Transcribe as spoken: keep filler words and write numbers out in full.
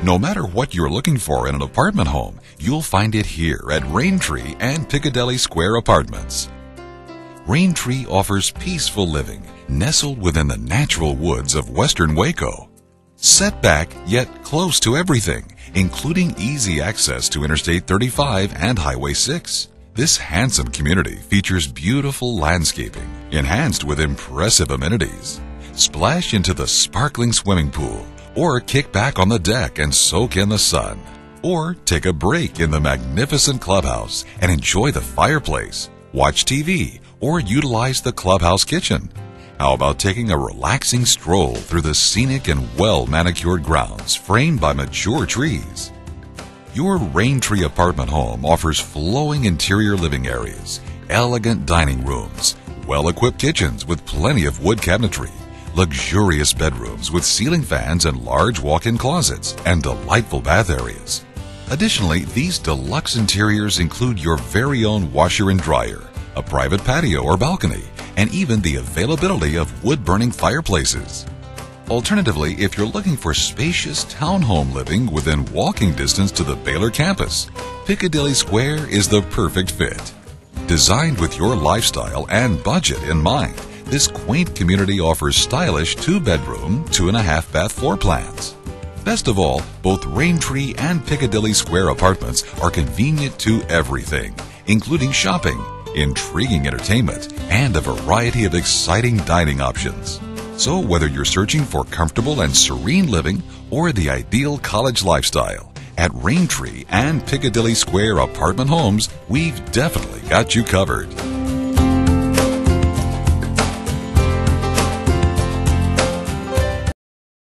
No matter what you're looking for in an apartment home, you'll find it here at Raintree and Picadilly Square Apartments. Raintree offers peaceful living, nestled within the natural woods of western Waco. Set back yet close to everything, including easy access to Interstate thirty-five and Highway six. This handsome community features beautiful landscaping, enhanced with impressive amenities. Splash into the sparkling swimming pool, or kick back on the deck and soak in the sun. Or take a break in the magnificent clubhouse and enjoy the fireplace, watch T V, or utilize the clubhouse kitchen. How about taking a relaxing stroll through the scenic and well-manicured grounds framed by mature trees? Your Raintree apartment home offers flowing interior living areas, elegant dining rooms, well-equipped kitchens with plenty of wood cabinetry, luxurious bedrooms with ceiling fans and large walk-in closets, and delightful bath areas. Additionally, these deluxe interiors include your very own washer and dryer, a private patio or balcony, and even the availability of wood-burning fireplaces. Alternatively, if you're looking for spacious townhome living within walking distance to the Baylor campus, Picadilly Square is the perfect fit. Designed with your lifestyle and budget in mind, this quaint community offers stylish two-bedroom, two-and-a-half-bath floor plans. Best of all, both Raintree and Picadilly Square Apartments are convenient to everything, including shopping, intriguing entertainment, and a variety of exciting dining options. So whether you're searching for comfortable and serene living or the ideal college lifestyle, at Raintree and Picadilly Square Apartment Homes, we've definitely got you covered.